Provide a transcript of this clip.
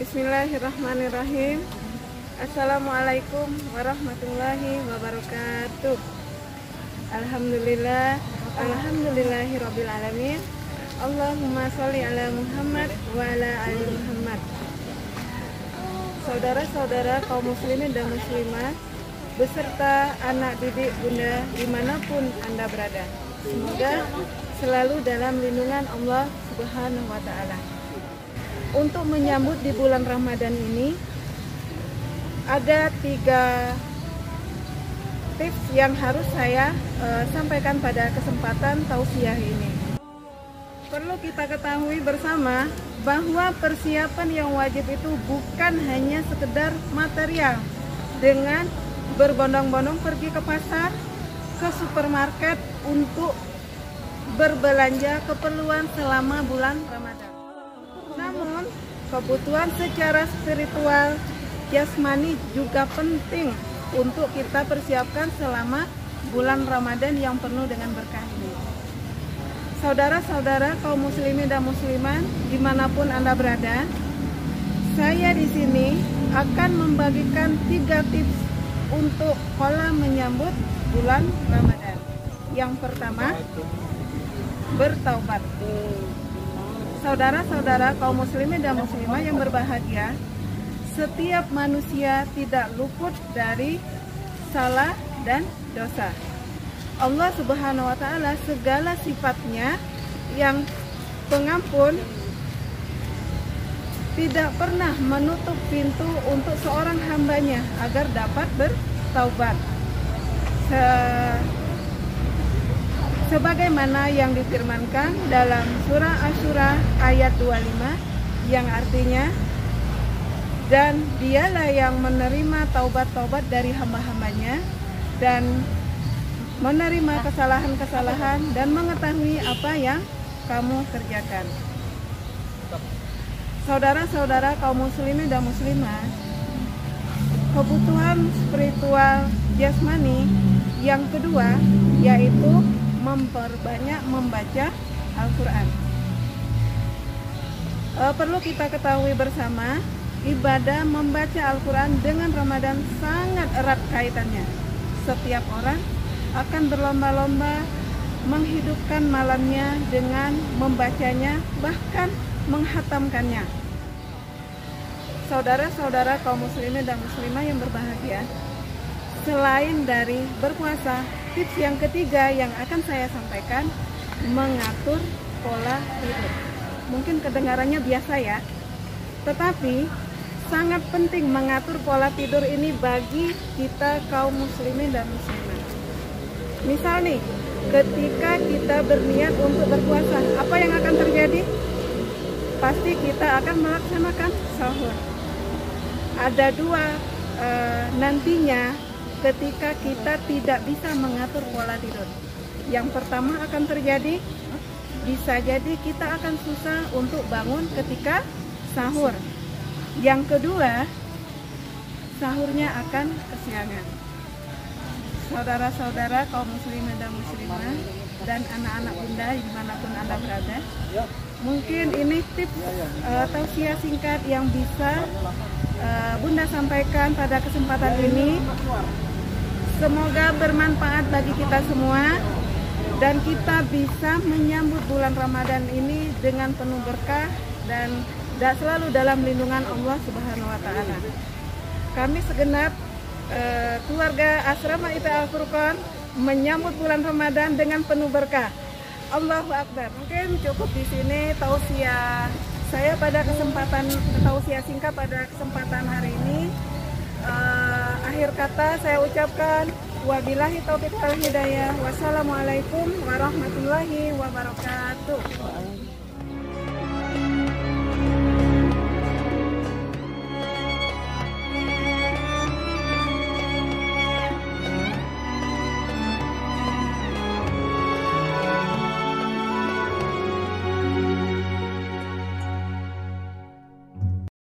Bismillahirrahmanirrahim. Assalamualaikum warahmatullahi wabarakatuh. Alhamdulillah, alhamdulillahirabbil alamin. Allahumma sholli ala Muhammad wa ala ali Muhammad. Saudara-saudara kaum muslimin dan muslimat beserta anak didik Bunda dimanapun Anda berada, semoga selalu dalam lindungan Allah Subhanahu wa Ta'ala. Untuk menyambut di bulan Ramadan ini, ada 3 tips yang harus saya sampaikan pada kesempatan tausiah ini. Perlu kita ketahui bersama bahwa persiapan yang wajib itu bukan hanya sekedar material dengan berbondong-bondong pergi ke pasar, ke supermarket untuk berbelanja keperluan selama bulan Ramadan. Namun, kebutuhan secara spiritual, jasmani juga penting untuk kita persiapkan selama bulan Ramadan yang penuh dengan berkah ini. Saudara-saudara kaum muslimin dan muslimat dimanapun Anda berada, saya di sini akan membagikan 3 tips untuk pola menyambut bulan Ramadan. Yang pertama, bertaubat. Saudara-saudara kaum muslimin dan muslimah yang berbahagia, setiap manusia tidak luput dari salah dan dosa. Allah Subhanahu wa Ta'ala segala sifatnya yang pengampun tidak pernah menutup pintu untuk seorang hambanya agar dapat bertaubat. Sebagaimana yang difirmankan dalam surah Asy-Syura ayat 25 yang artinya, dan dialah yang menerima taubat-taubat dari hamba-hambanya dan menerima kesalahan-kesalahan dan mengetahui apa yang kamu kerjakan. Saudara-saudara kaum muslimin dan muslimah, kebutuhan spiritual jasmani yang kedua yaitu memperbanyak membaca Al-Quran. Perlu kita ketahui bersama, ibadah membaca Al-Quran dengan Ramadan sangat erat kaitannya. Setiap orang akan berlomba-lomba menghidupkan malamnya dengan membacanya, bahkan menghatamkannya. Saudara-saudara kaum muslimin dan muslimah yang berbahagia, selain dari berpuasa, tips yang ketiga yang akan saya sampaikan, mengatur pola tidur. Mungkin kedengarannya biasa ya, tetapi sangat penting mengatur pola tidur ini bagi kita kaum muslimin dan muslimat. Misal nih, ketika kita berniat untuk berpuasa, apa yang akan terjadi? Pasti kita akan melaksanakan sahur. Ada 2 nantinya ketika kita tidak bisa mengatur pola tidur. Yang pertama akan terjadi, bisa jadi kita akan susah untuk bangun ketika sahur. Yang kedua, sahurnya akan kesiangan. Saudara-saudara kaum muslimin dan muslimah dan anak-anak Bunda dimanapun Anda berada, mungkin ini tips tausiah singkat yang bisa Bunda sampaikan pada kesempatan ini. Semoga bermanfaat bagi kita semua dan kita bisa menyambut bulan Ramadan ini dengan penuh berkah dan selalu dalam lindungan Allah Subhanahu wa Ta'ala. Kami segenap keluarga Asrama IPA Al-Furqan menyambut bulan Ramadan dengan penuh berkah. Allahu Akbar. Mungkin cukup di sini tausiah saya pada kesempatan tausiah singkat pada kesempatan hari ini. Akhir kata saya ucapkan wabillahi taufiq wal hidayah. Wassalamualaikum warahmatullahi wabarakatuh.